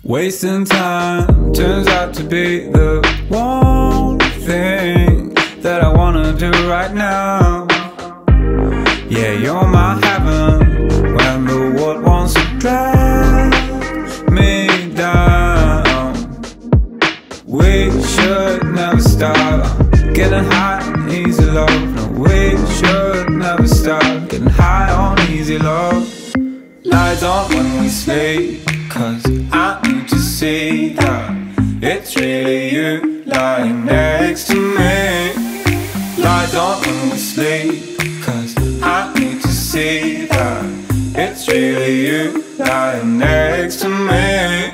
Wasting time turns out to be the one thing that I wanna do right now. Yeah, you're my heaven when the world wants to drag me down. We should never stop getting high on easy love. No, we should never stop getting high on easy love. Lights on when we sleep, 'cause I need to see that it's really you lying next to me. Lights on when we sleep, 'cause I need to see that it's really you lying next to me.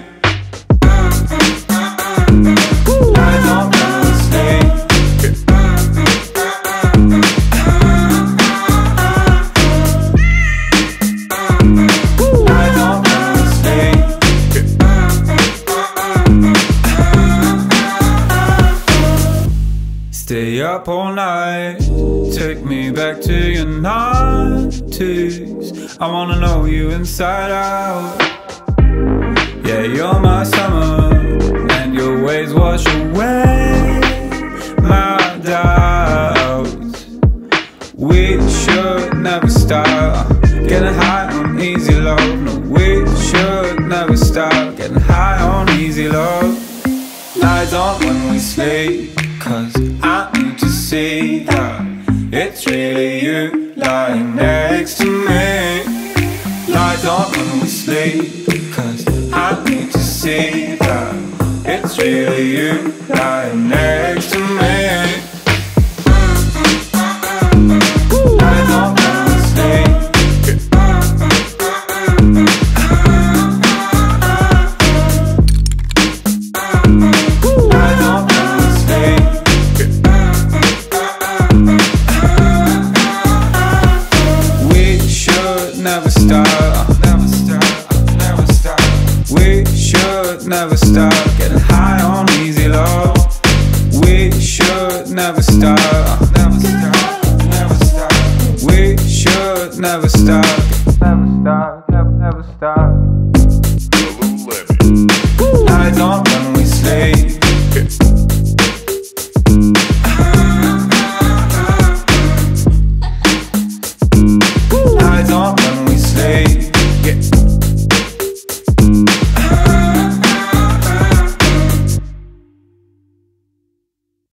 Lights on when we sleep. Stay up all night, take me back to your 90s. I wanna know you inside out. Yeah, you're my summer, and your waves wash away my doubts. We should never stop getting high on easy love. No, we should never stop getting high on easy love. Lights on when we sleep, 'cause I need to see that it's really you lying next to me. Lights on when we sleep, 'cause I need to see that it's really you lying next to me.